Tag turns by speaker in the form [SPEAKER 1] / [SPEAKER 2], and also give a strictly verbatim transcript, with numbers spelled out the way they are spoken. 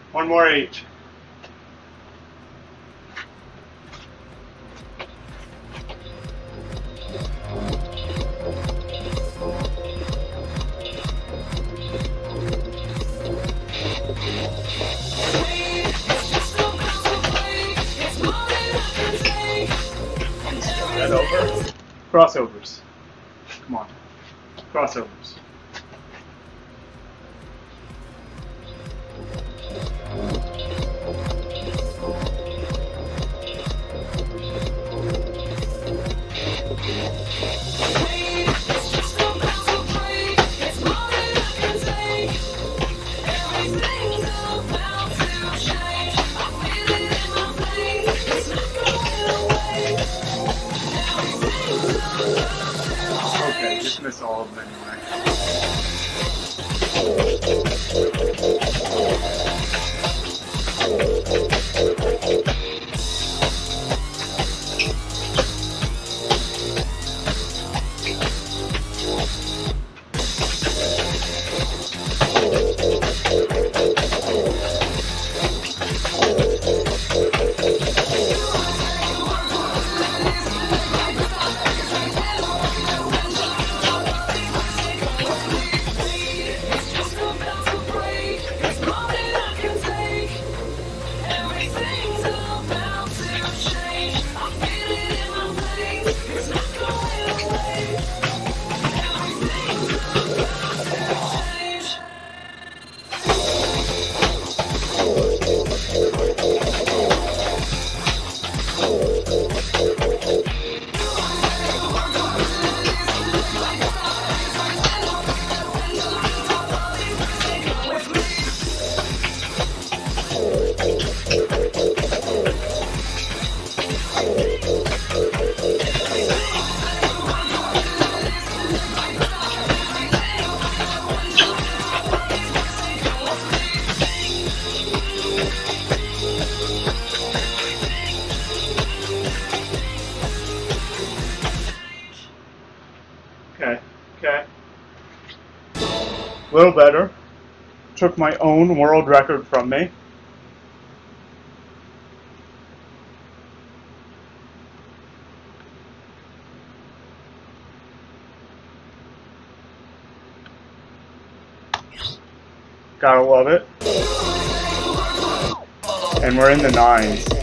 [SPEAKER 1] One more eight. That over? Crossovers. Come on. Crossovers. Okay, dismiss all of them anyway. Okay, okay. A little better. Took my own world record from me. Gotta love it. And we're in the nines.